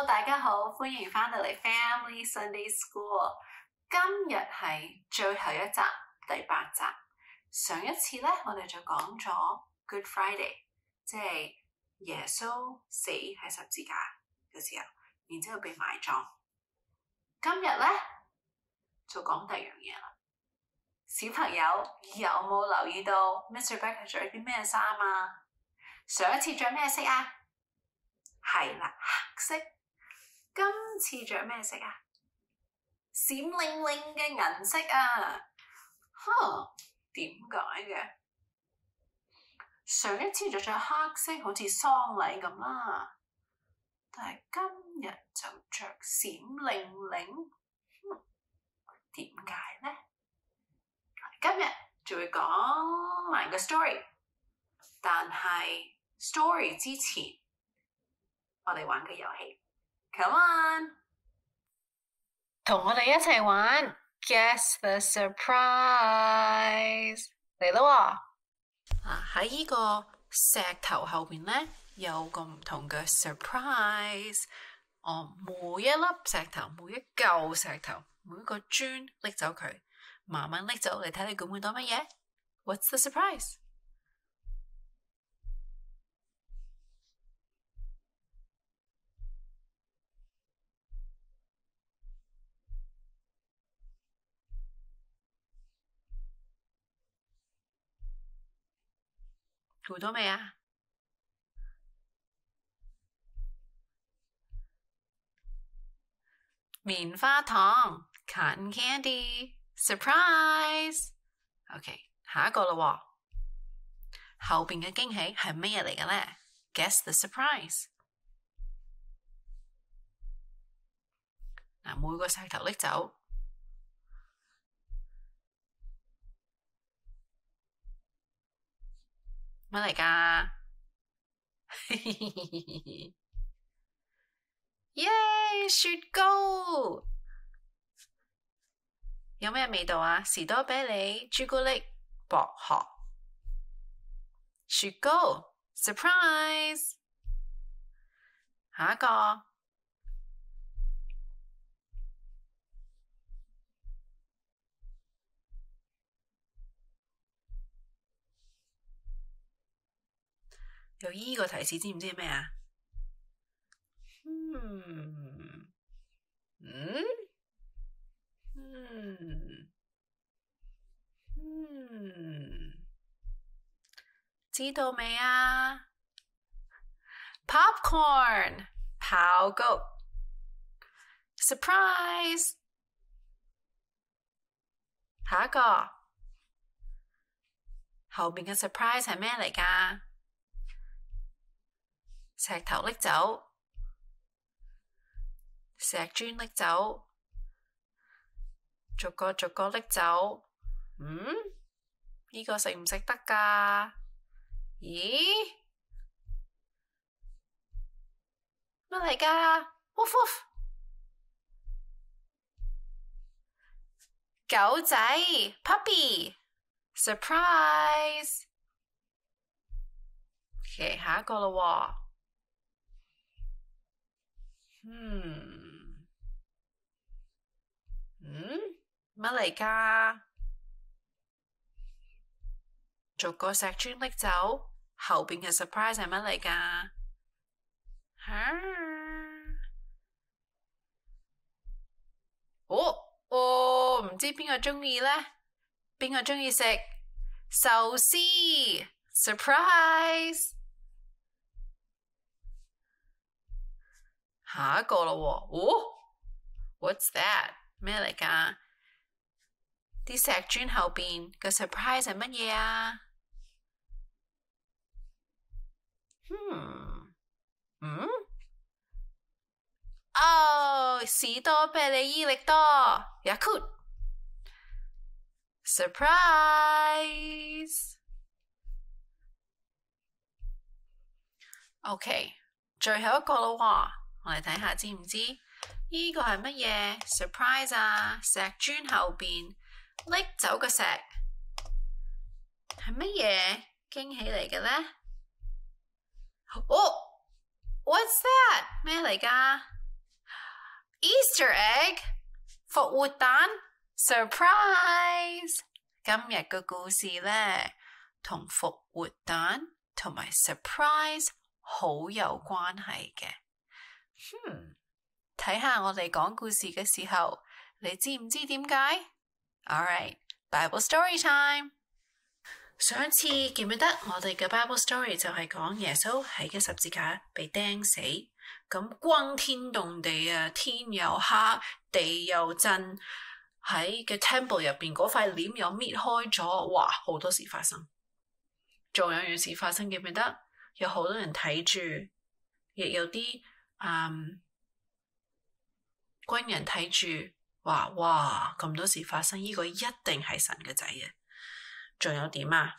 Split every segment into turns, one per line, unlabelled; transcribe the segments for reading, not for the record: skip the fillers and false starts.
大家好，歡迎翻到嚟 Family Sunday School。今日係最後一集，第8集。上一次咧，我哋就講咗 Good Friday， 即係耶穌死喺十字架嘅時候，然之後被埋葬。今日咧就講第二樣嘢啦。小朋友有冇留意到 Miss Rebecca 着啲咩衫啊？上一次着咩色啊？係啦，黑色。今次着咩色啊？閃靈靈嘅銀色啊！點解嘅？上一次就着黑色，好似喪禮咁啦，但係今日就着閃靈靈，點解呢？今日就會講埋個 story， 但係 story 之前，我哋玩個遊戲 ，Come on， 同我哋一齊玩 Guess the Surprise 嚟咯！喺呢個石頭後邊咧，有個唔同嘅 surprise。每一粒石頭，每一嚿石頭，每一個磚拎走佢，慢慢拎走嚟睇你估唔估到乜嘢 ？What's the surprise？估到未啊？棉花糖 Cotton Candy Surprise。OK， 下一個啦。後邊嘅驚喜係乜嘢嚟嘅咧 ？Guess the surprise。每個石頭拎走。乜嚟㗎？耶！雪糕有咩味道啊？士多啤梨、朱古力、薄荷、雪糕 Surprise。下一個有依個提示，知唔知咩啊？知道未啊 ？Popcorn 爆谷 Surprise。下一個後邊嘅 surprise 係咩嚟㗎？石頭拎走，石磚拎走，逐個逐個拎走。呢個食唔食得㗎？咦？乜嚟㗎？嗚嗚！狗仔 Puppy Surprise。OK， 下一個啦喎。乜嚟㗎？逐個石磚拎走，後邊嘅 surprise 係乜嚟㗎？唔知邊個鍾意呢？邊個鍾意食壽司 Surprise？ 下一個啦喎，What's that？ 咩嚟㗎？啲石磚後邊嘅 surprise 係乜嘢啊？士多啤梨益力多 Yakult Surprise。 OK， 最後一個啦喎，我哋睇下知唔知呢個係乜嘢 surprise 啊？石磚後邊拎走個石係乜嘢驚喜嚟嘅呢？What's that？ 咩嚟㗎？ Easter egg 復活蛋 surprise。今日嘅故事呢，同復活蛋同埋 surprise 好有關係嘅。睇下我哋講故事嘅時候，你知唔知點解？ Alright, Bible story time。上一次記唔記得我哋嘅 Bible story 就係講耶穌喺嘅十字架被釘死，咁轟天動地啊，天又黑，地又震，喺嘅 temple 入邊嗰塊簾又搣開咗，哇，好多事發生。仲有樣事發生，記唔記得？有好多人睇住，亦有啲軍人睇住，話哇咁多事發生，呢個一定係神嘅仔嘅。仲有點啊？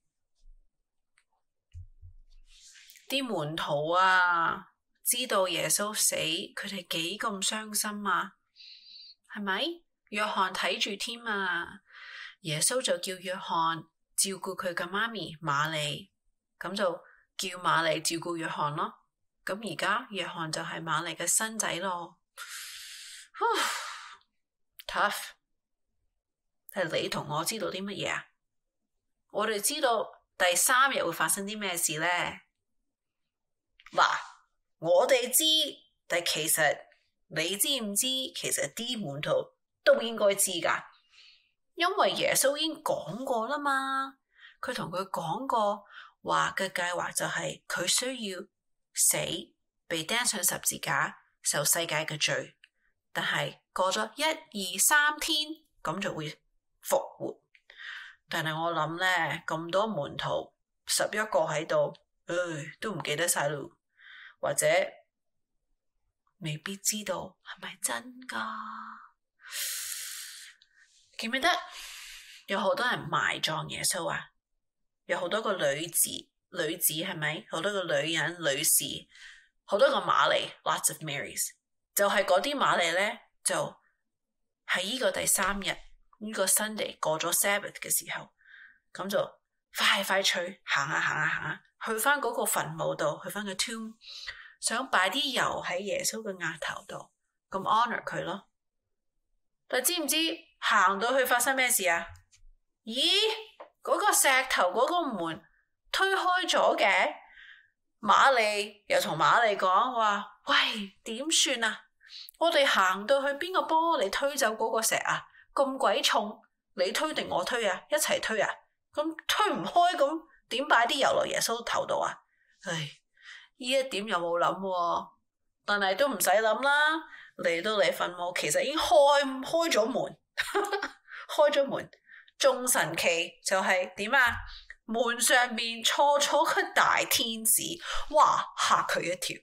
啲門徒啊，知道耶穌死，佢哋幾咁傷心啊？係咪？約翰睇住添啊！耶穌就叫約翰照顧佢嘅媽咪瑪利，咁就叫瑪利照顧約翰咯。咁而家約翰就係瑪利嘅新仔咯。Tough。係你同我知道啲乜嘢啊？我哋知道第3日會發生啲咩事呢？嗱，我哋知，但其實你知唔知？其實啲門徒都應該知㗎，因為耶穌已經講過啦嘛。佢同佢講過話嘅計劃就係佢需要死，被釘上十字架，受世界嘅罪，但係過咗1、2、3天咁就會復活。但係我諗咧，咁多門徒11個喺度，都唔記得晒咯，或者未必知道係咪真噶？記唔記得有好多人埋葬耶穌啊？有好多個女子係咪？好多個女人、女士，好多個瑪利 ，lots of Marys， 就係嗰啲瑪利咧，就喺呢個第3日。呢個 Sunday 過咗 Sabbath 嘅時候，咁就快脆行下，去翻嗰個墳墓度，去翻個 tomb， 想擺啲油喺耶穌嘅額頭度，咁 honor 佢咯。但知唔知行到去發生咩事啊？咦，嗰個石頭嗰個門推開咗嘅，瑪利又同瑪利講話：喂，點算啊？我哋行到去，邊個幫我嚟推走嗰個石啊？咁鬼重，你推定我推啊？一齊推啊？咁推唔開，咁點擺啲油落耶穌頭度啊？唉，呢一點又冇諗喎，但係都唔使諗啦。嚟到你墳墓，其實已經開咗門，開咗門。仲神奇就係點啊？門上面坐咗個大天使，哇，嚇佢一跳。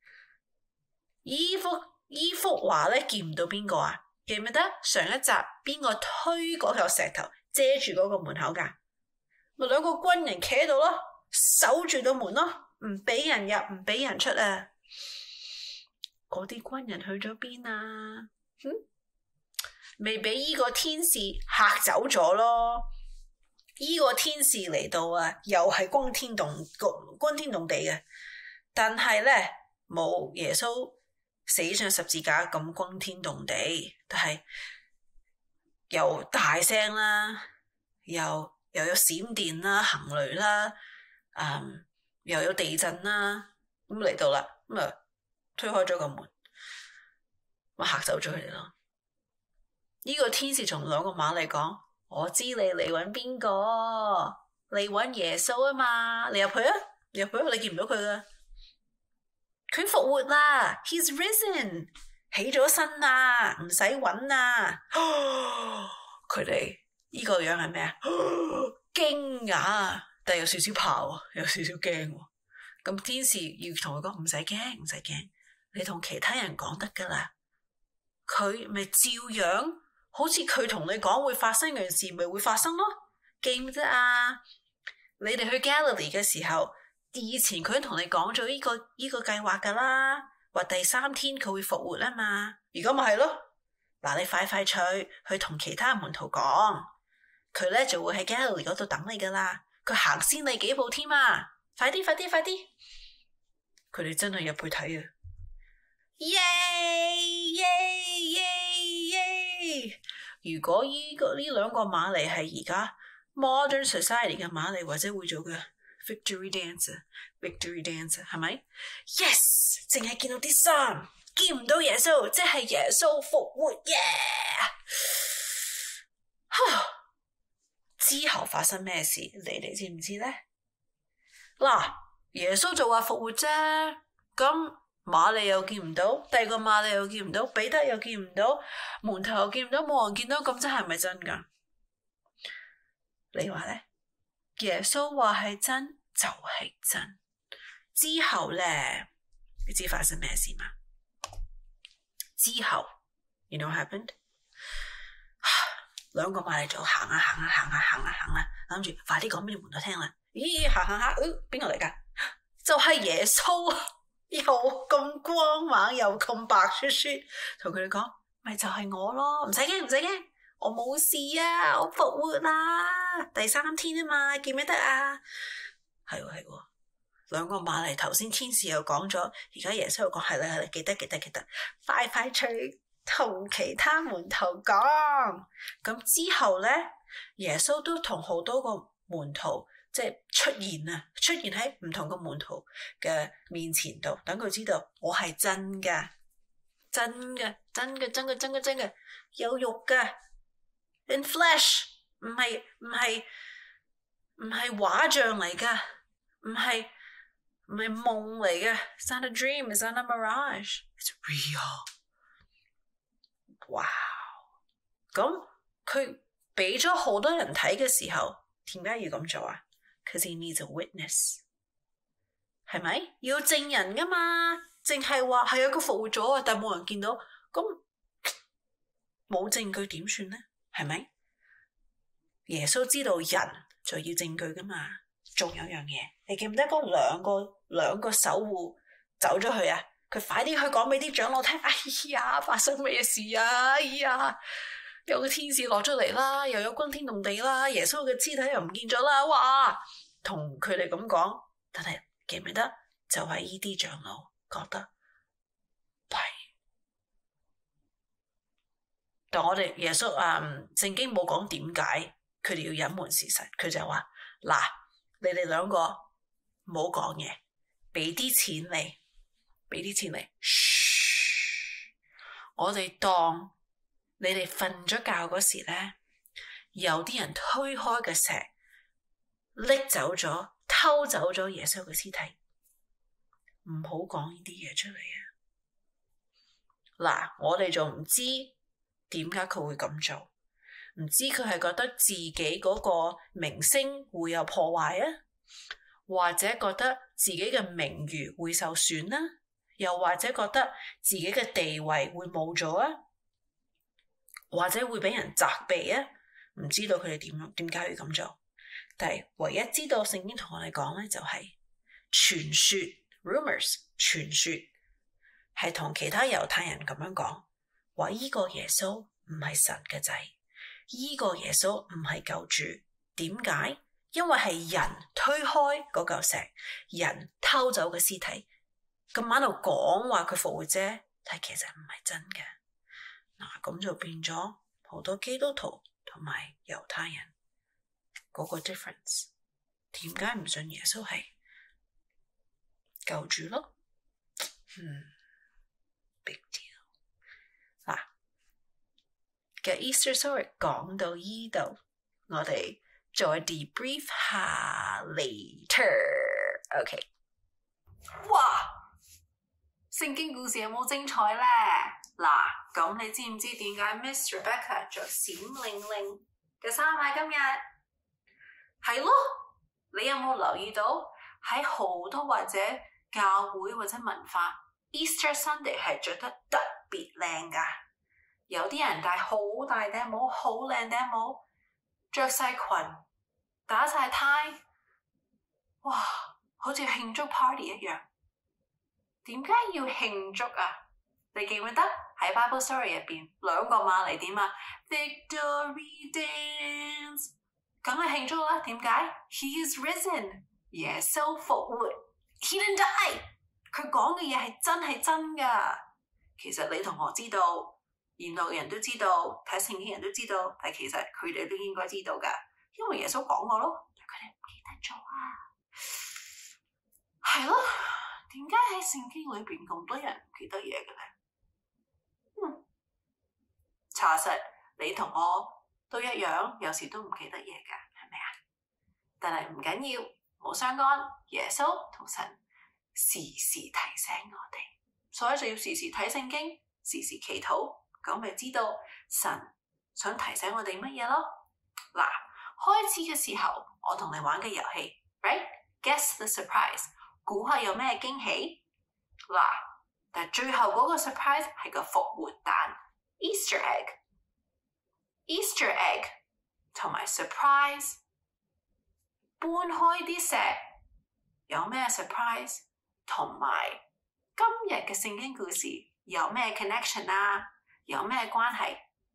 依幅畫咧，見唔到邊個啊？記唔記得上一集邊個推嗰嚿石頭遮住嗰個門口噶？咪2個軍人企喺度咯，守住個門咯，唔俾人入，唔俾人出啊！嗰啲軍人去咗邊啊？未俾依個天使嚇走咗咯？依個天使嚟到啊，又係轟天動地嘅，但係咧冇耶穌死上十字架咁轟天動地，但係又大聲啦，又有閃電啦、行雷啦，又有地震啦，咁嚟到啦，咁啊推開咗個門，咪嚇走咗佢哋咯。呢個天使同2個瑪利講：我知你嚟揾邊個，嚟揾耶穌啊嘛，你入去啊，你見唔到佢噶。佢復活啦 ，He's risen， 起咗身啦，唔使揾啦。佢哋呢個樣係咩啊？驚訝，但係有少少怕喎，有少少驚喎。咁天使要同佢講：唔使驚，你同其他人講得噶啦。佢咪照樣，好似佢同你講會發生嘅事，咪會發生咯。記唔記得啊？你哋去 Galilee 嘅時候。以前佢同你講咗呢個計劃噶啦，話第3天佢會復活啊嘛，而家咪係咯。嗱，你快脆去同其他門徒講，佢咧就會喺 Galilee 嗰度等你噶啦，佢行先你幾步添啊！快啲！佢哋真係入去睇啊！ 耶耶耶耶！如果呢兩個瑪麗係而家 modern society 嘅瑪麗，或者會做嘅 victory dance 係咪 ？Yes， 淨係見到啲衫，見唔到耶穌，即係耶穌復活耶！之後發生咩事，你哋知唔知呢？嗱，耶穌就話復活啫，咁瑪麗又見唔到，第二個瑪麗又見唔到，彼得又見唔到，門徒又見唔到，冇人見到，咁真係咪真噶？你話呢？耶穌話係真就係真。之後呢，你知發生咩事嘛？之後 you know what happened？ 兩個瑪麗就行啊，諗住快啲講俾你門徒聽啦。咦，行下，邊個嚟噶？就係耶穌，又咁光猛，又咁白雪雪，同佢哋講，咪就係我咯，唔使驚，我冇事啊，我復活啦，第3天啊嘛，記唔記得啊？係喎，兩個瑪麗頭先天使又講咗，而家耶穌又講係啦，記得，快脆同其他門徒講。咁之後咧，耶穌都同好多個門徒即係出現喺唔同嘅門徒嘅面前度，等佢知道我係真嘅，有肉嘅 in flesh， 唔係畫像嚟噶，唔係夢嚟嘅 ，it's not a dream， it's not a mirage， it's real。哇！咁佢俾咗好多人睇嘅時候，點解要咁做啊？ Because he needs a witness， 係咪？要證人噶嘛？淨係話係有個復活咗啊，但係冇人見到，咁冇證據點算呢？係咪？耶穌知道人就要證據噶嘛？仲有樣嘢，你記唔記得嗰兩個守護走咗去啊？佢快啲去講俾啲長老聽，哎呀，發生咩事啊？哎呀，有個天使落咗嚟啦，又有轟天動地啦，耶穌嘅肢體又唔見咗啦，哇！同佢哋咁講，但係記唔記得就係呢啲長老覺得係，但我哋耶穌聖經冇講點解佢哋要隱瞞事實，佢就話嗱，你哋兩個唔好講嘢，俾啲錢嚟，我哋當你哋瞓咗覺嗰時咧，有啲人推開嘅石，拎走咗，偷走咗耶穌嘅屍體，唔好講呢啲嘢出嚟啊！嗱，我哋仲唔知點解佢會咁做，唔知佢係覺得自己嗰個名聲會有破壞啊，或者覺得自己嘅名譽會受損啦，又或者覺得自己嘅地位會冇咗啊，或者會俾人責備啊，唔知道佢哋點解要咁做。但係唯一知道聖經同我哋講咧，就係傳說 rumors， 傳說係同其他猶太人咁樣講，話依個耶穌唔係神嘅仔，依個耶穌唔係救主。點解？因為係人推開嗰嚿石，人偷走嘅屍體，咁喺度講話佢復活啫，但係其實唔係真嘅。嗱，咁就變咗好多基督徒同埋猶太人嗰個 difference。點解唔信耶穌係救主咯？Big deal。嗱嘅 Easter story 講到依度，我哋再 debrief 下 later。OK。哇！聖經故事有冇精彩咧？嗱，咁你知唔知點解 Miss Rebecca 着閃令令嘅衫喺今日？係咯，你有冇留意到喺好多或者教會或者文化 Easter Sunday 係着得特別靚噶？有啲人戴好大頂帽，好靚頂帽，着晒裙，打晒呔，哇，好似慶祝 party 一樣。點解要慶祝啊？你記唔記得喺 Bible Story 入邊兩個瑪麗點啊 ？Victory dance， 梗係慶祝啦。點解 ？He is risen， 耶穌復活 ，He didn't die。佢講嘅嘢係真噶。 其實你同我知道，現代嘅人都知道，睇聖經人都知道，但係其實佢哋都應該知道㗎，因為耶穌講過咯，佢哋唔記得咗啊。係咯，點解喺聖經裏邊咁多人唔記得嘢嘅咧？查實你同我都一樣，有時都唔記得嘢㗎，係咪啊？但係唔緊要，冇相干。耶穌同神時時提醒我哋，所以就要時時睇聖經，時時祈禱，咁咪知道神想提醒我哋乜嘢咯。嗱，開始嘅時候，我同你玩嘅遊戲 ，right？Guess the surprise， 估下有咩驚喜。嗱，但係最後嗰個 surprise 係個復活蛋 ，Easter egg。Easter egg 同埋 surprise， 搬開啲石有咩 surprise？ 同埋今日嘅聖經故事有咩 connection 啊？有咩關係？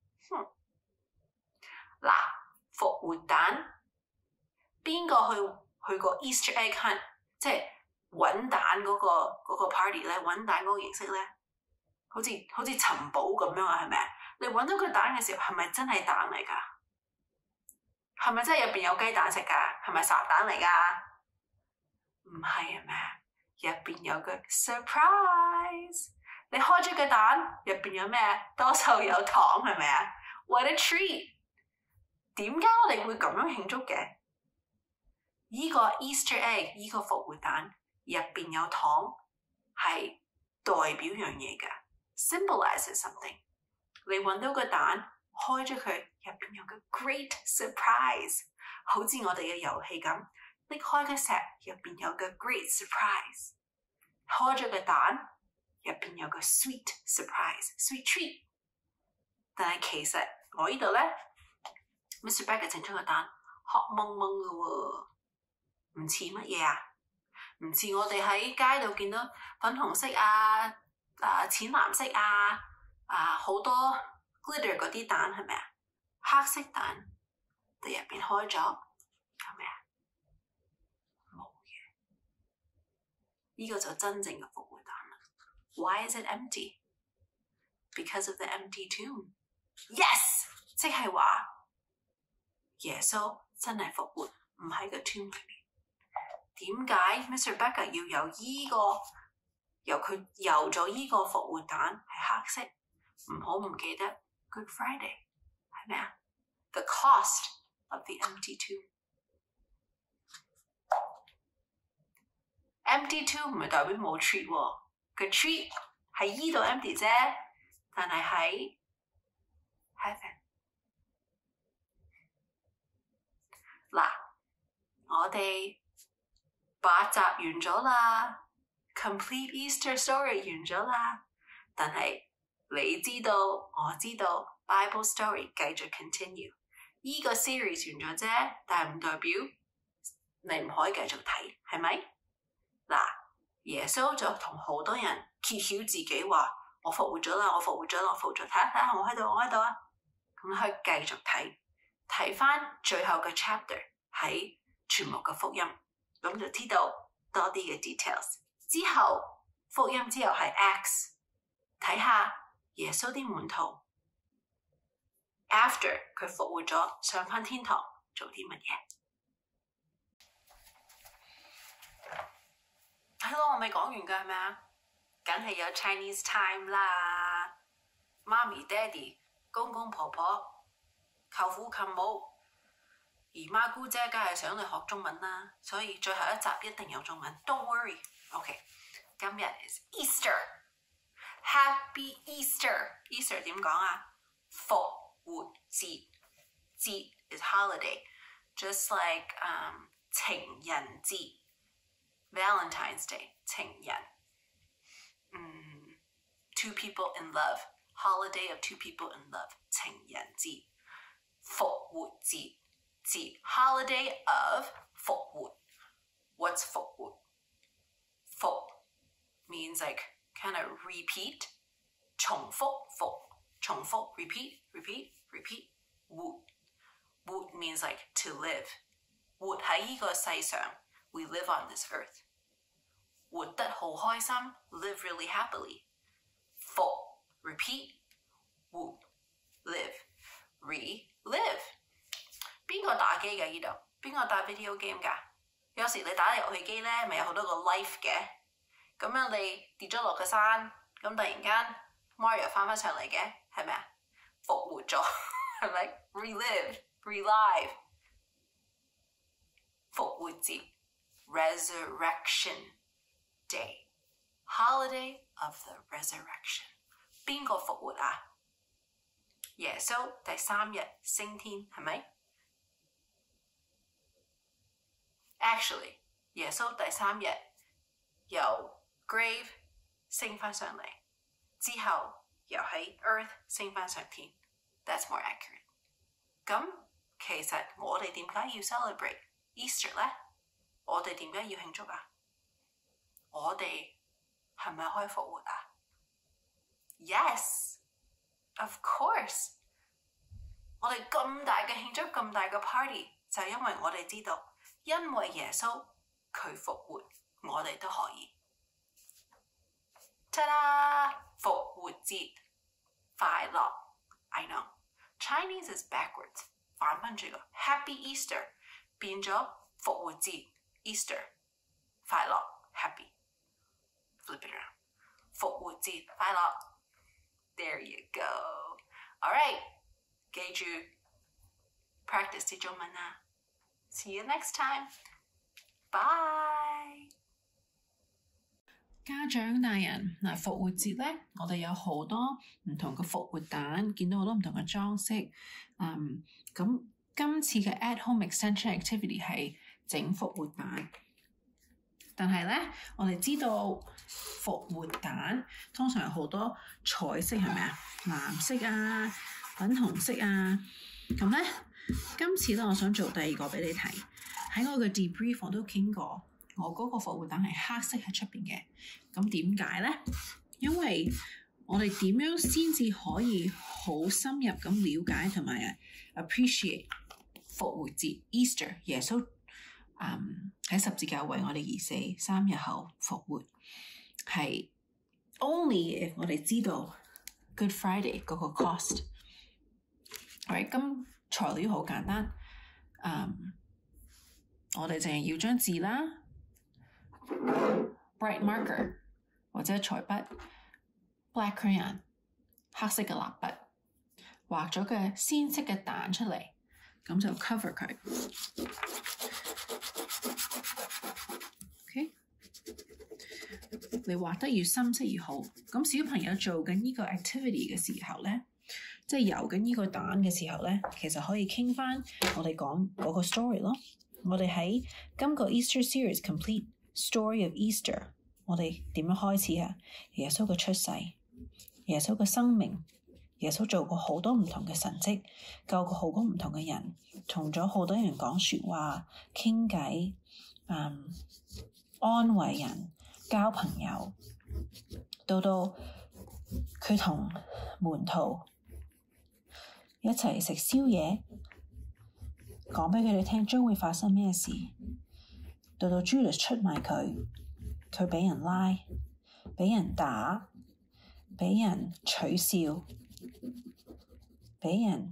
嗱，復活蛋邊個去過 Easter egg hunt， 即係揾蛋嗰個 party 咧，揾蛋嗰個形式咧，好似尋寶咁樣啊，係咪啊？你揾到個蛋嘅時候，係咪真係蛋嚟㗎？係咪真係入邊有雞蛋食㗎？係咪烚蛋嚟㗎？唔係啊咩？入邊有個 surprise。你開咗個蛋，入邊有咩？多數有糖，係咪啊 ？What a treat！ 點解我哋會咁樣慶祝嘅？依個 Easter egg， 依個復活蛋入邊有糖，係代表樣嘢㗎 ，symbolizes something。你揾到個蛋，開咗佢，入邊有個 great surprise， 好似我哋嘅遊戲咁，拎開個石，入邊有個 great surprise。開咗個蛋，入邊有個 sweet surprise，sweet treat。但係其實我呢度咧 ，Mr. Becker 整出個蛋黑蒙蒙嘅喎，唔似乜嘢啊？唔似我哋喺街度見到粉紅色啊、淺藍色啊。好多 glitter 嗰啲蛋係咪啊？黑色蛋，但入邊開咗，有咩啊？冇嘢。呢個就真正嘅復活蛋啦。Why is it empty? Because of the empty tomb. Yes， 即係話耶穌真係復活，唔喺個 tomb 裏面。點解 Mr. Becker 要由佢有咗依個復活蛋係黑色？唔好唔記得 Good Friday 係咩啊 ？The cost of the empty tomb。 Empty tomb 唔係代表冇 treat 喎，個 treat 係依度 empty 啫，但係喺 heaven。嗱，我哋8集完咗啦 ，Complete Easter Story 完咗啦，但係你知道，我知道 ，Bible Story 繼續 continue。依個 series 完咗啫，但係唔代表你唔可以繼續睇，係咪？嗱，耶穌就同好多人揭曉自己話：我復活咗啦，我復活咗啦，我復活咗，睇下我喺度，我喺度啊！咁可以繼續睇翻最後嘅 chapter 喺全部嘅福音，咁就知道多啲嘅 details。之後福音之後係 Acts， 睇下。耶穌啲門徒 after 佢復活咗上返天堂做啲乜嘢？係咯，我未講完㗎係咪啊？梗係有 Chinese time 啦，媽咪、爹哋、公公婆婆、舅父舅母、姨媽姑姐，梗係想你學中文啦，所以最後一集一定有中文。Don't worry，OK，今日 is Easter。Happy Easter！Easter 點講啊？復活節，節 is holiday，just like 情人節 Valentine's Day 情人，two people in love holiday of two people in love 情人節，復活節節 holiday of 復活。What's 復活？復 means like kind of repeat， 重複重複 repeat。活 means like to live， 活喺呢個世上 we live on this earth， 活得好開心 live really happily。復 repeat, would, live, relive。邊個打機㗎？呢度邊個打 video game 㗎？有時你打遊戲機咧，咪有好多個 life 嘅，咁樣你跌咗落個山，咁突然間 Mario 翻上嚟嘅，係咪啊？復活咗，係咪 ？relive。復活節 Resurrection Day Holiday of the Resurrection 邊個復活啊？耶穌第3日升天係咪 ？Actually 耶穌第3日由 grave 升翻上嚟，之後又喺 earth 升翻上天。That's more accurate。咁其實我哋點解要 celebrate Easter 咧？我哋點解要慶祝啊？我哋係咪可以復活啊 ？Yes, of course。我哋咁大嘅慶祝，咁大嘅 party， 就係因為我哋知道，因為耶穌佢復活，我哋都可以。Ta-da！ 復活節快樂 I know Chinese is backwards， 反翻住個 Happy Easter 變咗復活節 Easter 快樂 Happy flip it around 復活節快樂 There you go All right 記住 practice 啲中文啦 See you next time Bye 家長大人嗱，復活節咧，我哋有好多唔同嘅復活蛋，見到好多唔同嘅裝飾。咁今次嘅 at home extension activity 係整復活蛋，但係咧，我哋知道復活蛋通常有好多彩色係咪啊？藍色啊、粉紅色啊，咁咧今次咧，我想做第二個俾你睇。喺我嘅 debrief 我都傾過。我嗰個復活蛋係黑色喺出邊嘅，咁點解咧？因為我哋點樣先至可以好深入咁了解同埋 appreciate 復活節 Easter 耶穌喺十字架為我哋而死，3日後復活，係 only if 我哋知道 Good Friday 嗰個 cost。Alright， 咁材料好簡單，我哋淨係要張字啦。Bright marker 或者彩筆 black crayon 黑色嘅蠟筆畫咗嘅鮮色嘅蛋出嚟，咁就 cover 佢。OK， 你畫得越深色越好。咁小朋友做緊呢個 activity 嘅時候咧，即係游緊呢個蛋嘅時候咧，其實可以傾翻我哋講嗰個 story 咯。我哋喺今個 Easter series complete。Story of Easter， 我哋點樣開始啊？耶穌嘅出世，耶穌嘅生命，耶穌做過好多唔同嘅神蹟，救過好多唔同嘅人，同咗好多人講說話、傾偈，安慰人、交朋友，到佢同門徒一齊食宵夜，講俾佢哋聽將會發生咩事。到 Judas 出賣佢俾人拉，俾人打，俾人取笑，俾人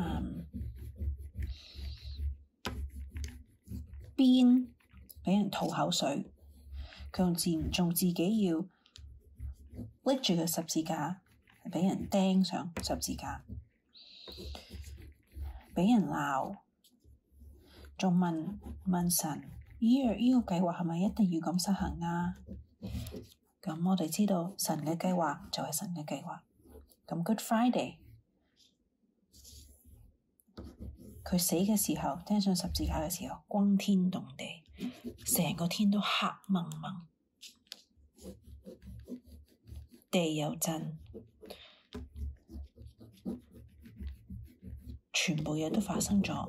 鞭，俾人吐口水，佢仲自己要拎住個十字架，俾人釘上十字架，俾人鬧，仲問神。呢個計劃係咪一定要咁實行啊？咁我哋知道神嘅計劃就係神嘅計劃。咁 Good Friday， 佢死嘅時候，釘上十字架嘅時候，轟天動地，成個天都黑濛濛，地又震，全部嘢都發生咗。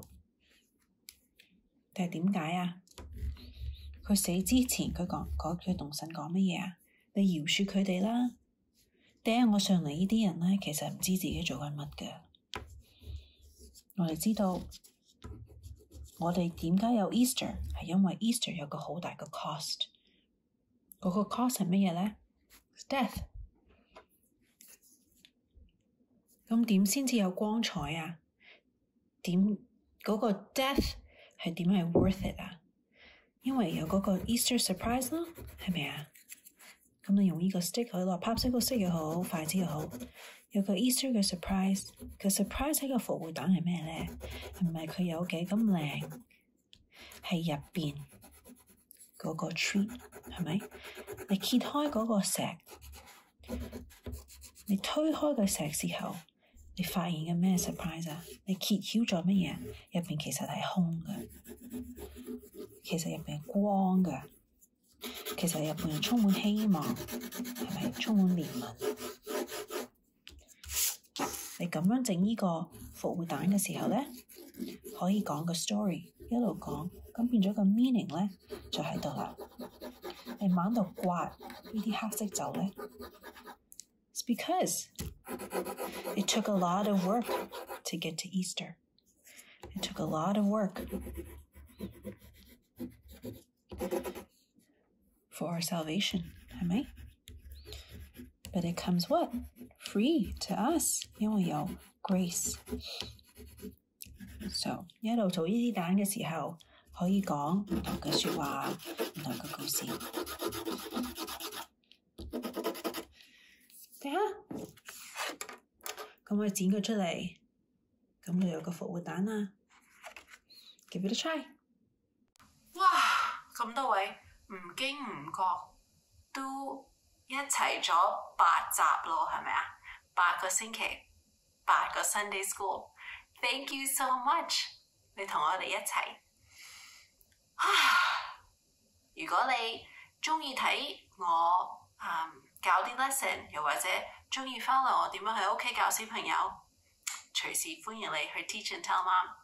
但係點解啊？佢死之前，佢同神講乜嘢啊？你饒恕佢哋啦！掟我上嚟呢啲人咧，其實唔知自己做緊乜嘅。我哋知道，我哋點解有 Easter， 係因為 Easter 有個好大嘅 cost。嗰個 cost 係乜嘢咧？ Death。
咁點先至有光彩啊？點嗰個 death 係點係 worth it 啊？因為有嗰個 Easter surprise 咯，係咪啊？咁你用呢個 stick 可以落 popsicle stick 又好，筷子又好，有個 Easter 嘅 surprise。個 surprise 喺個復活蛋係咩咧？唔係佢有幾咁靚，係入邊嗰個 treat 係咪？你揭開嗰個石，你推開個石之後，你發現嘅咩 surprise 啊？你揭曉咗乜嘢？入邊其實係空嘅，其實入邊係光嘅，其實入邊係充滿希望，係咪？充滿憐憫。你咁樣整呢個復活蛋嘅時候咧，可以講個 story， 一路講，咁變咗個 meaning 咧就喺度啦。你猛度刮呢啲黑色酒咧 ，it's because it took a lot of work to get to Easter. It took a lot of work for our salvation, 係咪？ But it comes what? Free to us, 因為有 grace. So 一路做呢啲蛋嘅時候，可以講唔同嘅説話，唔同嘅故事。睇下，咁我剪佢出嚟，咁就有個復活蛋啦。Give it a try。
哇！咁多位唔經唔覺都一齊咗8集咯，係咪啊？8個星期，8個 Sunday School。Thank you so much！ 你同我哋一齊。如果你鍾意睇我教啲 lesson， 又或者鍾意 follow 我點樣喺屋企教小朋友，隨時歡迎你去 Teach and Tell Mom。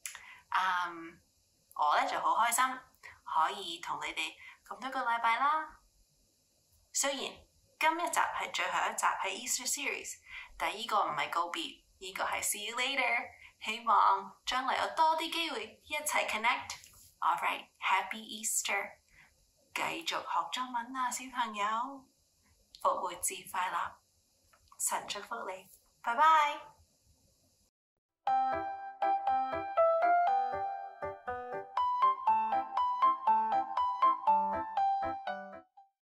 我咧就好開心可以同你哋咁多個禮拜啦。雖然今一集係最後一集喺 Easter Series， 但係呢個唔係告別，呢個係 See you later。希望將來有多啲機會一齊 connect。Alright， Happy Easter！ 繼續學中文啊，小朋友，復活節快樂，神祝福你，拜拜。